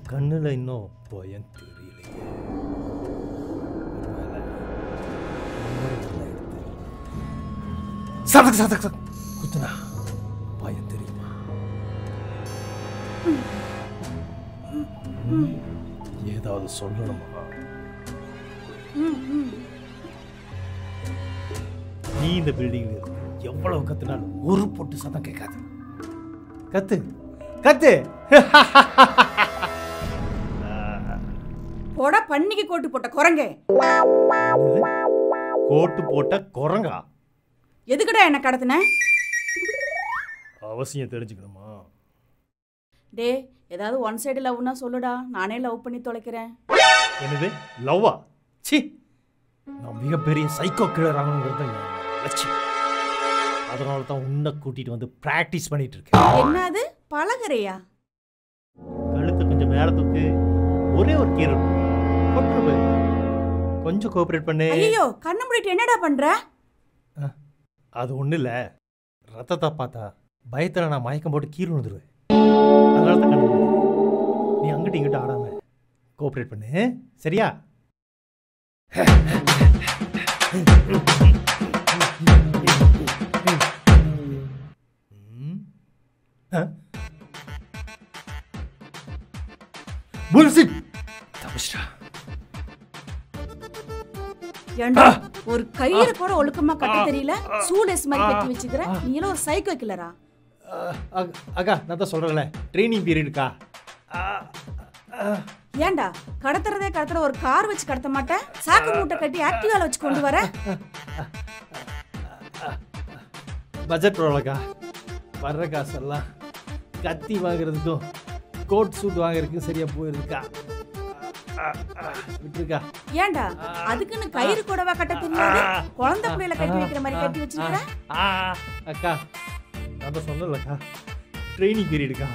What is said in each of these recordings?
கண்ணுல இன்னும் பயம் தெரியலையே. குத்துனா பயம் தெரியுமா? ஏதாவது சொல்லணுமா? நீ இந்த பில்டிங்ல இருக்கு எவ்வளவு கத்துனாலும் ஒரு பொட்டு சத்தம் கேட்காது. கத்து கத்து. போட பண்ணிக்கு கோட்டு போட்ட குரங்கே. கோட்டு போட்ட குரங்கா? எதுக்குடா என்ன கடத்தின? அவசியம் தெரிஞ்சுக்கணுமா? டே ஏதாவது ஒன் சைடு லவ்னா சொல்லுடா, நானே லவ் பண்ணி தொலைக்கிறேன். என்னது லவ்வா? சி, நான் மிகப்பெரிய சைக்கோ கில்லர் ஆகணுங்கிறது தான் லட்சியம். அதனால தான் உன்னை கூட்டிட்டு வந்து பிராக்டிஸ் பண்ணிட்டு இருக்கேன். என்னது பழகறையா? கழுத்தை கொஞ்சம் மேல தூக்கு. ஒரே ஒரு கீரை கொட்டுரு. கொஞ்சம் கோஆபரேட் பண்ணு. ஐயோ கண்ணு மூடிட்டு என்னடா பண்ற? அது ஒன்றும் இல்லை, ரத்தத்தை பார்த்தா பயத்தில் நான் மயக்கம் போட்டு கீழே விழுந்துருவேன். அதனால தான் கண்ணு மூடு. நீ அங்கிட்ட இங்கிட்ட ஆடாம கோஆபரேட் பண்ணு, சரியா? புல்சிட். தப்பிச்சிட்டா. ஏண்டா ஒரு கயிறு கூட ஒழுக்கமா கட்ட தெரியல, சூலேஸ் மாதிரி கட்டி வச்சுக்கிற. நீ எல்லாம் ஒரு சைக்கோ கில்லரா? அக்கா நான் தான் சொல்றேன்ல, ட்ரைனிங் பீரியடுக்கா. ஏண்டா கடத்துறதே கடத்துற ஒரு கார் வச்சு கடத்த மாட்டேன், சாக்கு மூட்டை கட்டி ஆக்டிவால வச்சு கொண்டு வர. பட்ஜெட் ப்ராப்ளம்க்கா. வர்ற காசெல்லாம் கத்தி வாங்குறதுக்கும் கோட் சூட் வாங்குறதுக்கும் சரியா போயிருக்கா. விட்டுருக்கா. ஏண்டா அதுக்குன்னு கயிறு கூடவா கட்ட தெரியாது? குழந்தை புள்ளையில கட்டி வைக்கிற மாதிரி கட்டி வச்சிருக்க. அக்கா நான் தான் சொன்னேன்லக்கா, ட்ரைனிங் பீரியடுக்கா.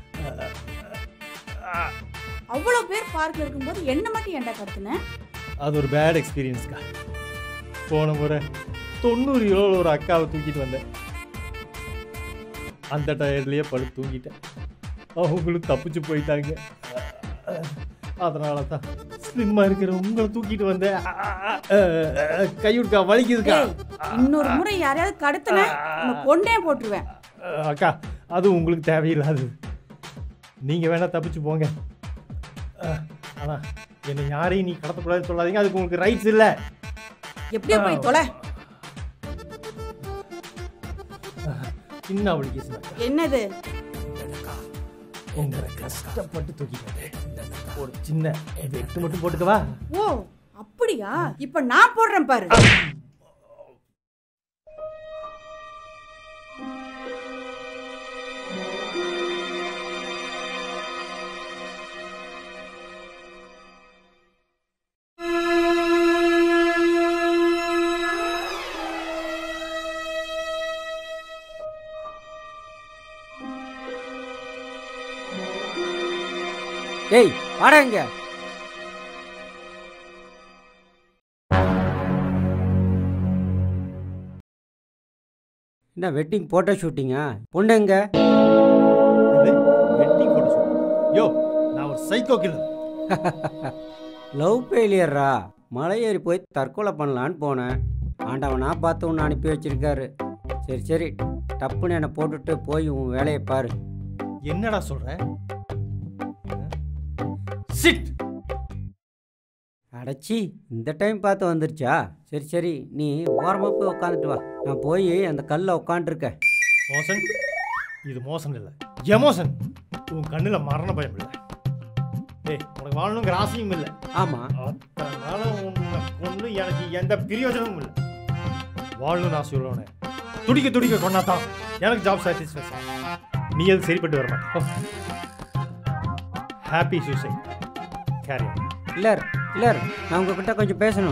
அவ்வளவு பேர் பார்க்ல இருக்கும்போது என்ன மட்டும் ஏண்டா கடத்துன? அது ஒரு பேட் எக்ஸ்பீரியன்ஸ்க்கா. போன முறை 90 கிலோவில் ஒரு அக்காவை தூக்கிட்டு வந்தேன். அந்த டயர்ட்லேயே படுத்து தூங்கிட்டேன். அவங்களும் தப்பிச்சு போயிட்டாங்க. அதனால தான் ஸ்லிம்மா இருக்கிற உங்களை தூக்கிட்டு வந்தேன். கையுட்கா வலிக்குதுக்கா. இன்னொரு முறை யாரையாவது கடத்துன கொண்டே போட்டுருவேன். அக்கா அது உங்களுக்கு தேவையில்லாது. நீங்க வேணா தப்பிச்சு போங்க. ஆனா என்னை யாரையும் நீ கடத்தக்கூடாதுன்னு சொல்லாதீங்க, அதுக்கு உங்களுக்கு ரைட்ஸ் இல்லை. எப்படியோ போய் தொலை. சின்ன அப்ளிகேஷன். என்னது? உங்களை கஷ்டப்பட்டு தூக்கிட்டு ஒரு சின்ன வெட்டு மட்டும் போட்டுக்கவா? ஓ அப்படியா? இப்ப நான் போடுறேன் பாரு. ஏய் வாடா இங்க. என்ன வெட்டிங் போட்டோ ஷூட்டிங்கா? பொண்ணு எங்க? Wedding photo shoot? யோ நான் ஒரு சைக்கோ கில்லர். லவ் ஃபெயிலியரா? மலை ஏறி போய் தற்கொலை பண்ணலான்னு போனேன். ஆண்டவனா பார்த்து உன்னை அனுப்பி வச்சிருக்காரு. சரி சரி டப்புன்னு என்னை போட்டுட்டு போய் உன் வேலையை பாரு. என்னடா சொல்ற? சிட். அடைச்சி இந்த டைம் பார்த்து வந்துருச்சா? சரி சரி நீ ஓரமாக போய் உட்காந்துட்டு வா, நான் போய் அந்த கல்லில் உட்காந்துருக்கேன். மோசன், இது மோசன் இல்லை, எமோஷன். உன் கண்ணில் மரண பயம் இல்லை. ஏய் உனக்கு வாழணுங்கிற ஆசையும் இல்லை. ஆமாம், அதனால உன்னை கொண்டு எனக்கு எந்த பிரயோஜனமும் இல்லை. வாழணும்னு ஆசை உள்ளவனே துடிக்க துடிக்க கொண்டா தான் எனக்கு ஜாப் சாட்டிஸ்ஃபேக்ஷன். நீ அது சரிப்பட்டு வர மாட்டேன். Happy suicide. Carry on. Killer killer நான் உங்ககிட்ட கொஞ்சம் பேசணும்.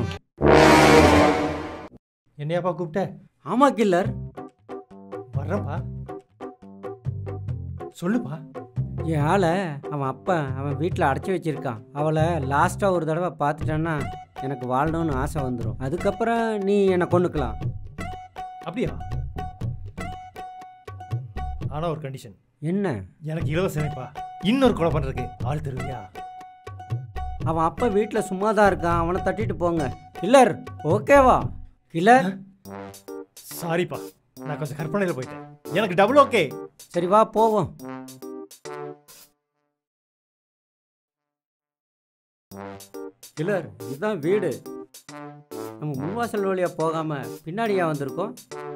என்னையாப்பா கூப்பிட்ட? ஆமாம் கில்லர். வர்றப்பா, சொல்லுப்பா. என் ஆளை அவன் அப்பா அவன் வீட்டில் அடைச்சி வச்சிருக்கான். அவளை லாஸ்ட்டாக ஒரு தடவை பார்த்துட்டேன்னா எனக்கு வாழணும்னு ஆசை வந்துடும். அதுக்கப்புறம் நீ என்னை கொண்டுக்கலாம். அப்படியா? ஆனால் ஒரு கண்டிஷன். என்ன? எனக்கு இலவச இணைப்பா இன்னொரு கொலை பண்ணுறதுக்கு ஆள் தருவியா? அவன் அப்பா வீட்டில் சும்மா தான் இருக்கான், அவனை தட்டிட்டு போங்க. கில்லர் ஓகேவா? கில்லர் சாரிப்பா, நான் கொஞ்சம் கற்பனையில் போயிட்டேன். எனக்கு டபுள் ஓகே. சரி வா போவோம். கில்லர் இதுதான் வீடு. நம்ம முன்வாசல் வழியாக போகாமல் பின்னாடியா வந்திருக்கோம்?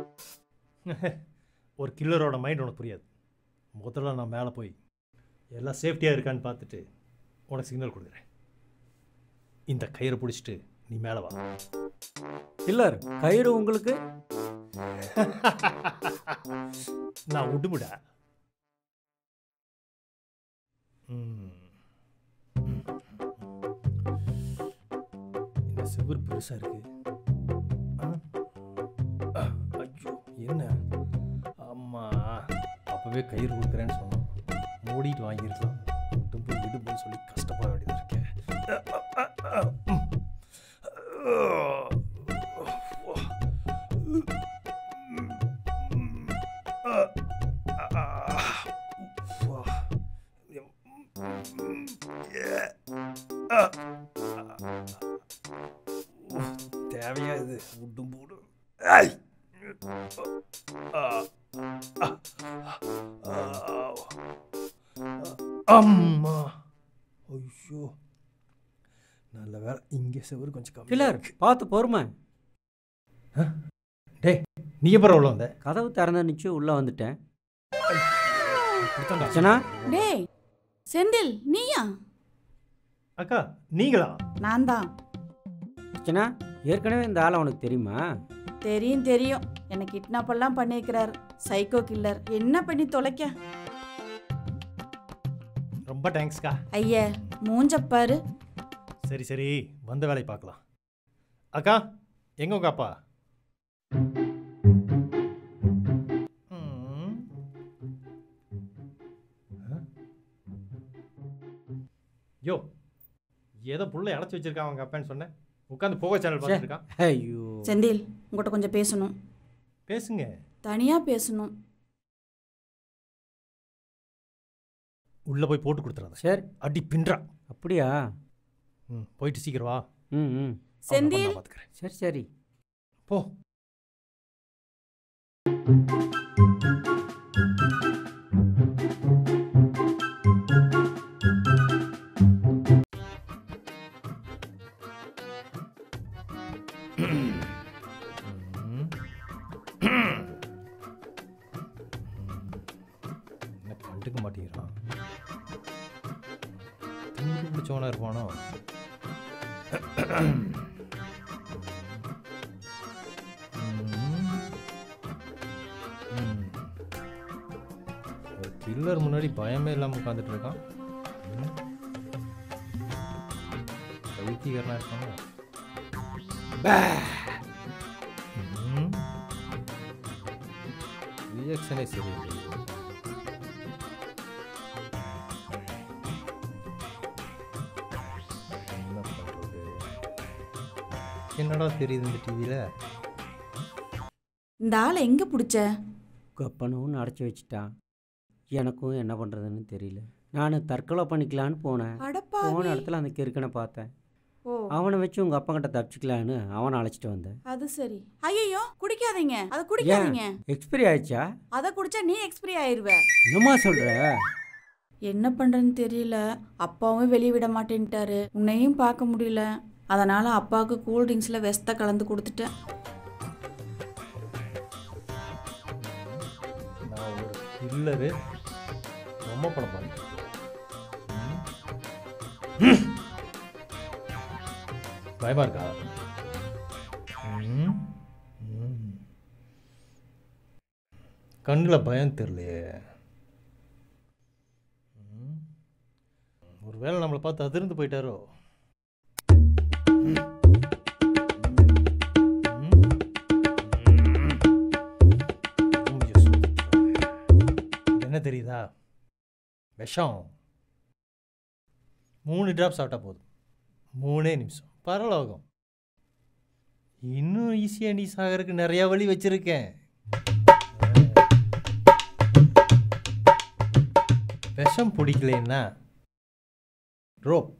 ஒரு கில்லரோட மைண்ட் உனக்கு புரியாது. முதல்ல நான் மேலே போய் எல்லாம் சேஃப்டியாக இருக்கான்னு பார்த்துட்டு உனக்கு சிக்னல் கொடுக்குறேன். இந்த கயிறை பிடிச்சிட்டு நீ மேலே வா. கில்லர் கயிறு உங்களுக்கு? நான் விடுமுடா. இந்த செவ்வறு பெருசாக இருக்கு. ஐயோ என்ன அம்மா, அப்போவே கயிறு கொடுக்குறேன்னு சொன்னோம். மூடிட்டு வாங்கியிருக்கலாம். விடும்பு விடும்புன்னு சொல்லி கஷ்டப்பட வேண்டியது இருக்கேன். தேவையா இது? விடும் போடு. அம்மா ஐயோ, நல்ல வேலை இங்கே செவரு கொஞ்சம் கம்மி. கில்லர் பார்த்து பொறுமை. டே நீ எப்பறம் உள்ள வந்த? கதவு திறந்து நிச்சு உள்ளே வந்துட்டேன். கொடுத்தாண்டா. அர்ச்சனா டேய் செந்தில், நீயா? அக்கா நீங்களா? நான் தான். அர்ச்சனா ஏற்கனவே இந்த ஆள் உனக்கு தெரியுமா? தெரியும் தெரியும், எனக்கு கிட்னாப்பெல்லாம் பண்ணியிருக்கிறார் சைக்கோ கில்லர். என்ன பண்ணி தொலைக்க? ரொம்ப தேங்க்ஸ்க்கா. ஐயா மூஞ்சப்பாரு. சரி சரி, வந்த வேலையை பார்க்கலாம். அக்கா எங்க உங்க அப்பா? யோ ஏதோ புள்ளை அடைச்சி வச்சிருக்கான் அவங்க அப்பான்னு சொன்னேன். உட்காந்து போக சேனல் பார்த்துட்டு இருக்கான். ஐயோ செந்தில், உங்கள்கிட்ட கொஞ்சம் பேசணும். பேசுங்க. தனியா பேசணும். உள்ள போய் போட்டு கொடுத்துறாத. சரி அடி பின்றா. அப்படியா? போயிட்டு சீக்கிரம் வா. ம் செந்தில் பார்த்துக்கிறேன். சரி சரி போ. என்ன கண்டுக்க மாட்டேங்கிறான்? திமுக பிடிச்சவனா இருப்பானோ? ஒரு கில்லர் முன்னாடி பயமே இல்லாமல் உட்காந்துட்டு இருக்கான். பைத்தியக்காரனா இருக்கானோ? ரியாக்ஷனே சரியில்லை. என்ன பண்றது? என்னடா தெரியுது இந்த டிவியில? இந்த ஆளை எங்க பிடிச்ச? கப்பனும் அடைச்சி வச்சுட்டான். எனக்கும் என்ன பண்ணுறதுன்னு தெரியல. நான் தற்கொலை பண்ணிக்கலான்னு போனேன். போன இடத்துல அந்த கிறுக்கனை பார்த்தேன். அவனை வச்சு உங்கள் அப்பா கிட்ட தப்பிச்சிக்கலான்னு அவனை அழைச்சிட்டு வந்தேன். அது சரி. ஐயோ குடிக்காதீங்க, அதை குடிக்காதீங்க. எக்ஸ்பைரி ஆயிடுச்சா? அதை குடிச்சா நீ எக்ஸ்பைரி ஆயிருவ. என்னம்மா சொல்கிற? என்ன பண்றேன்னு தெரியல. அப்பாவும் வெளியே விட மாட்டேன்ட்டாரு. உன்னையும் பார்க்க முடியல. அதனால அப்பாவுக்கு கூல்ட்ரிங்க்ஸில் வெஸ்தை கலந்து கொடுத்துட்டேன். நான் ஒரு கில்லரு ரொம்ப படம் பண்ணேன். பயமா இருக்கா? கண்ணில் பயம் தெரியலையே. ஒருவேளை நம்மளை பார்த்து அதிர்ந்து போயிட்டாரோ? என்ன தெரியுதா? விஷம் 3 ட்ராப் சாப்பிட்டா போதும். 3 நிமிஷம் பரலோகம். இன்னும் ஈஸியாக நீ சாகருக்கு நிறையா வழி வச்சிருக்கேன். விஷம் பிடிக்கலன்னா ரோப்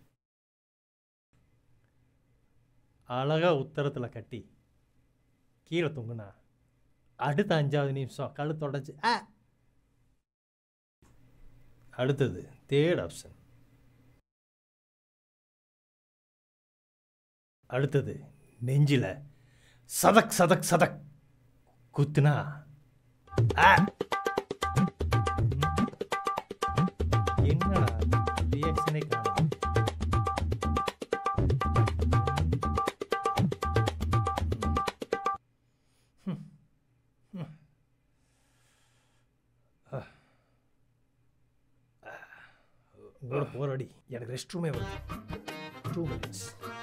அழகா உத்தரத்தில் கட்டி கீழே தொங்குனா அடுத்த 5வது நிமிஷம் கழுத்தொடைச்சு அடுத்தது 3rd ஆப்ஷன். அடுத்தது நெஞ்சில் சதக் சதக் சதக் குத்துனா என்னடா ரியாக்ஷனே காணும். உங்களோட போராடி எனக்கு ரெஸ்ட் ரூமே வருது. 2 minutes.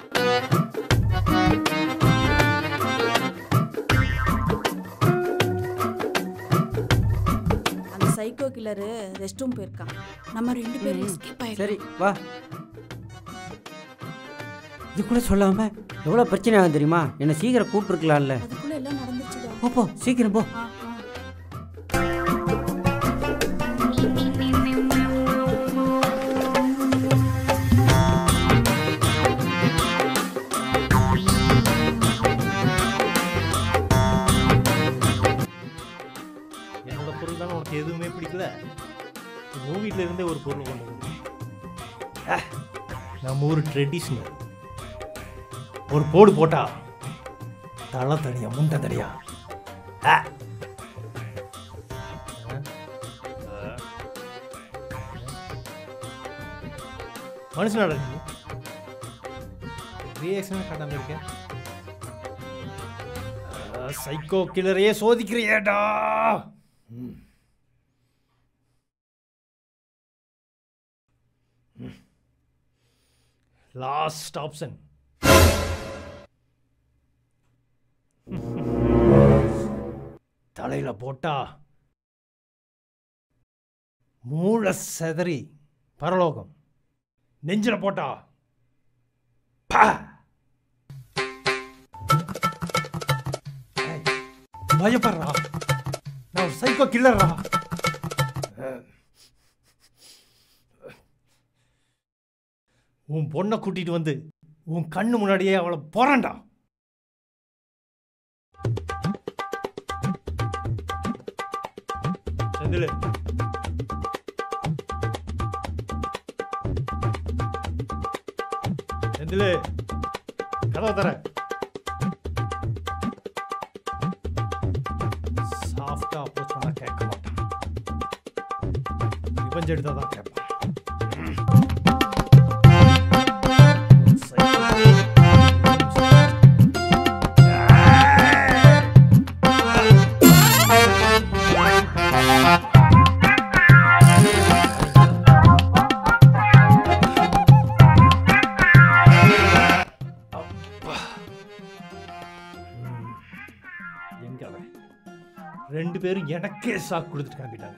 அந்த சைக்கோ கில்லரு ரெஸ்ட் ரூம் போயிருக்கான். நம்ம 2 பேரும் எஸ்கேப் ஆயிடலாம். சரி வா. இது கூட சொல்லாம எவ்வளோ பிரச்சனை ஆகும் தெரியுமா? என்னை சீக்கிரம் கூப்பிட்டுருக்கலாம்ல. அதுக்குள்ள எல்லாம் நடந்துச்சுடா. போ சீக்கிரம் போ. என்னோட பொருள் தானே உனக்கு எதுவுமே பிடிக்கல. உன் வீட்டில் இருந்தே ஒரு பொருள் கொண்டு வந்து நம்ம ஊர் ட்ரெடிஷ்னல் ஒரு போடு போட்டா தலை தனியா முண்டை தனியா. மனுஷனாடா நீ ரியாக்ஷன் காட்டாம இருக்க. சைக்கோ கில்லரையே சோதிக்கிறியேடா. Last option. தலையில போட்டா மூளை செதறி பரலோகம், நெஞ்சில போட்டா பயப்படுறா. நான் ஒரு சைக்கோ கில்லர்ரா. உன் பொண்ணை கூட்டிட்டு வந்து உன் கண்ணு முன்னாடியே அவளை போறான்டா. செந்தில் செந்தில் கதவை தர. சாஃப்டா அப்ரோச் பண்ணா கேட்க மாட்டான். ரிவெஞ்ச் எடுத்தா தான் கேட்பான். எங்க அவன் 2 பேரும் எனக்கே சாக் கொடுத்துட்டு காமிட்டாங்க.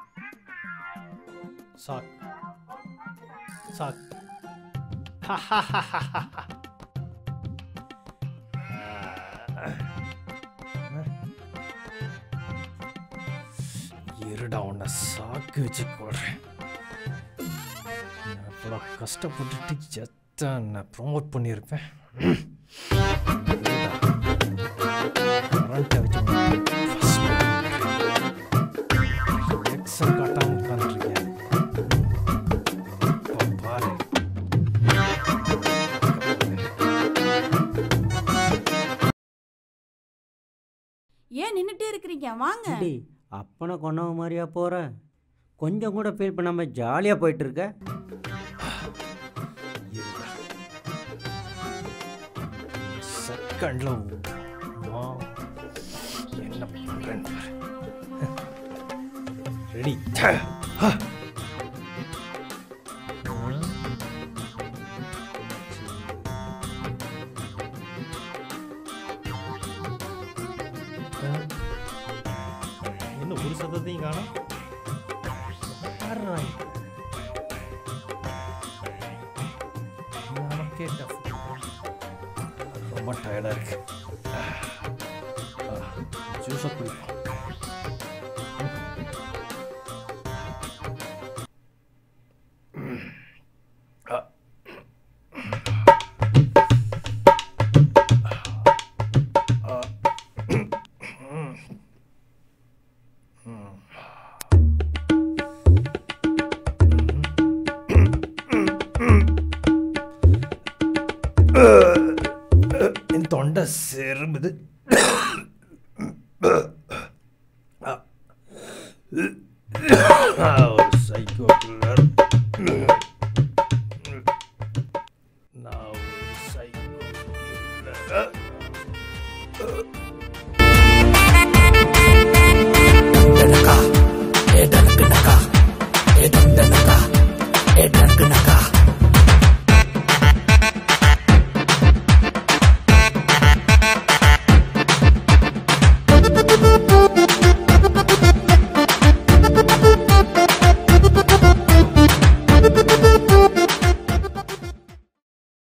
Chalk chalk. இருடா உன்னை சாக்கு வச்சு கொள்றேன். அவ்வளோ கஷ்டப்பட்டுட்டு ஜெத்தான் நான் ப்ரொமோட் பண்ணியிருப்பேன். கரண்ட்டை வச்சு எக்ஸல் காட்டாமல் உட்காந்துருக்கேன். பாரு ஏன் நின்னுட்டே இருக்கிறீங்க? வாங்க. அப்பனை கொண்டவ மாதிரியா போற? கொஞ்சம் கூட ஃபீல் பண்ணாம ஜாலியா போயிட்டு இருக்க. செகண்ட்ல என்ன பண்றேன்னு ரெடி. என்ன ஒரு சத்தத்தையும் காணும். நமக்கே டஃப். ரொம்ப டயர்டா இருக்கு. ஜூஸை குடிப்போம். ஒரு சைக்கோ கில்லர்.